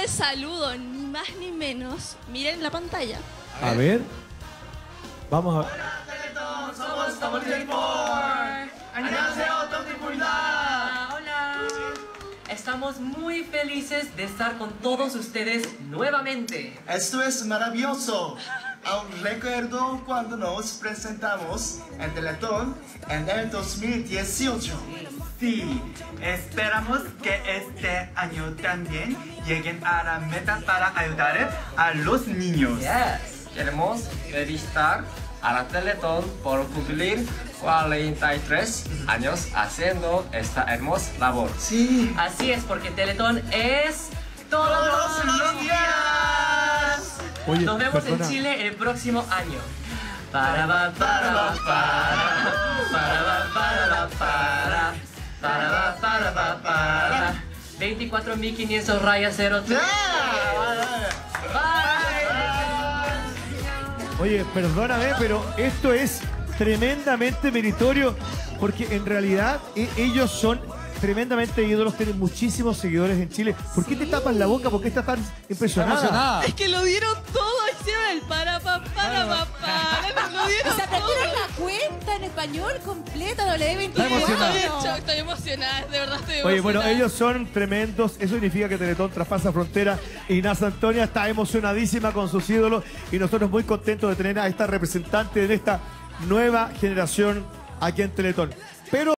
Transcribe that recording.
saludo, ni más ni menos. Miren la pantalla. A ver. Vamos a ver. Hola, Teletón, somos Double24. 안녕하세요, Double24입니다. Hola. Estamos muy felices de estar con todos ustedes nuevamente. Esto es maravilloso. Aún recuerdo cuando nos presentamos en Teletón en el 2018. Sí, esperamos que este año también lleguen a la meta para ayudar a los niños. Yes, queremos felicitar a la Teletón por cumplir 43 años haciendo esta hermosa labor. Sí. Así es, porque Teletón es todos los días. Oye, Nos vemos perdona. en Chile el próximo año. Para ba, para ba, para 24.500 rayas 03. Oye, perdóname, pero esto es tremendamente meritorio porque en realidad ellos son tremendamente ídolos, tienen muchísimos seguidores en Chile. ¿Por qué te tapas la boca? ¿Por qué estás tan impresionada? Es que lo dieron todo, hicieron el lo dieron O sea, te todo. dieron la cuenta en español completa, W24. Está emocionada. Estoy emocionada, de verdad estoy emocionada. Oye, bueno, ellos son tremendos. Eso significa que Teletón traspasa frontera. Ignacia Antonia está emocionadísima con sus ídolos y nosotros muy contentos de tener a esta representante de esta nueva generación aquí en Teletón. Pero